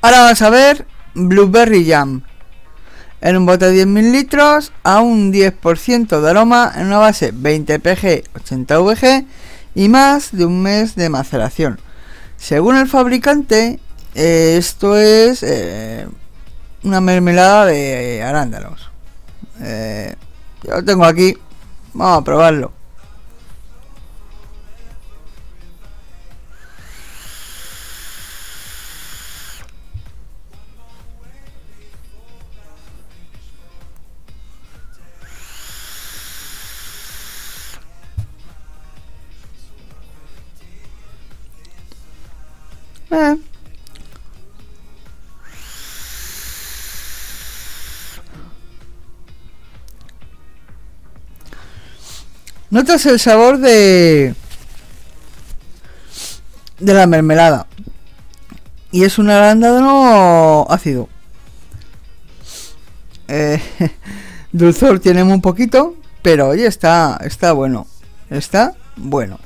Ahora vamos a ver Blueberry Jam. En un bote de 10 mililitros a un 10% de aroma en una base 20 pg 80 vg y más de un mes de maceración. Según el fabricante, esto es una mermelada de arándanos. Yo lo tengo aquí, vamos a probarlo. Notas el sabor de la mermelada y es un arándano ácido. Dulzor tiene un poquito, pero oye, está bueno. Está bueno.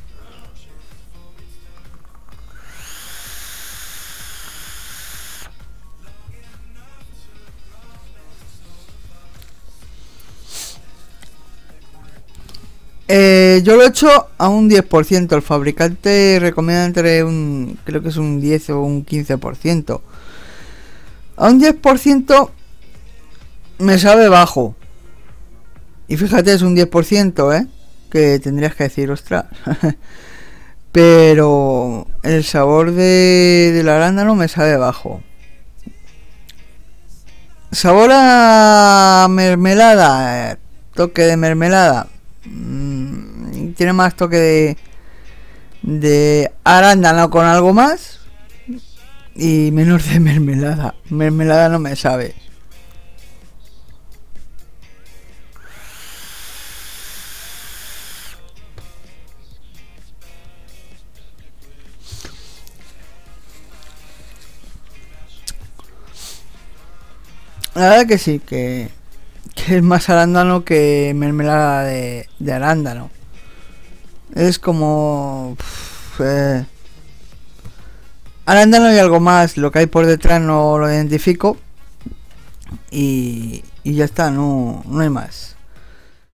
Yo lo he hecho a un 10%. El fabricante recomienda entre creo que es un 10 o un 15%. A un 10% me sabe bajo. Y fíjate, es un 10%, que tendrías que decir, ostras. Pero el sabor del arándano me sabe bajo. Sabor a mermelada, toque de mermelada. Tiene más toque de arándano con algo más y menos de mermelada. Mermelada no me sabe. La verdad que sí, que es más arándano que mermelada de arándano. Es como arándano y algo más. Lo que hay por detrás no lo identifico. Y ya está, no hay más.